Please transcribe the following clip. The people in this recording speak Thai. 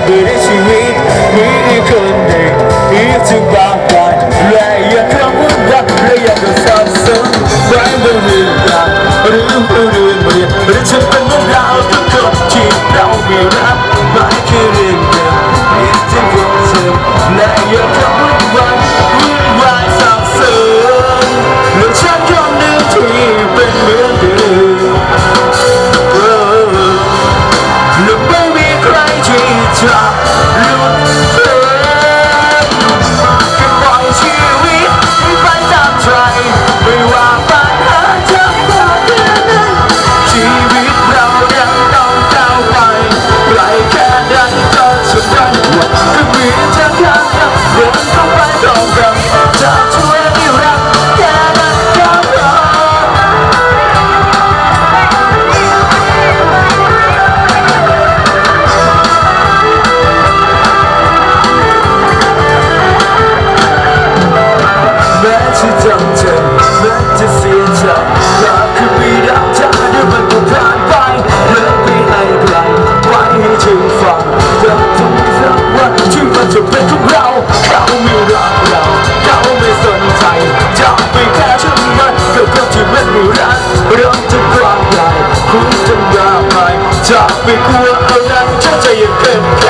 ดีในชีวิตมีอีกคนหนึ่งอีกถึงบางวันและยังคำว่ารักและยังต้องสับสนไว้บนเรื่องราวหรือเรื่องเมื่อหรือฉันเป็นของเราทุกคนที่เราไม่รักไม่คือเรื่องเดิมอีกถึงวันเธอและยังคำว่าวันวุ่นวายสับสนและฉันคนหนึ่งที่เป็นเหมือนเดิมและไม่มีใครที่จะหลุดพ้นแค่ปล่อยชีวิตไปตามใจไม่ว่าปัญหาจะมากแค่ไหนชีวิตเรายังต้องก้าวไปไกลแค่ไหนก็สุดท้ายก็มีเธอข้างกันเดินเข้าไปตรงกันจะช่วยให้รักแค่นั้นก็พอแม้จะจำเจ็บแม้จะเสียใจก็คือปีดาวใจเดี๋ยวมันก็ผ่านไปเลิกไม่ให้ไกลไว้ให้ถึงฝั่งเธอต้องสักวันที่มันจะเป็นของเราเขาไม่รักเราเขาไม่สนใจจะไปแค่ฉันมันก็คนที่มันไม่รักเราจะกว้างใหญ่คุณจะยากไปจะไปกลัวอะไรฉันจะยังเป็น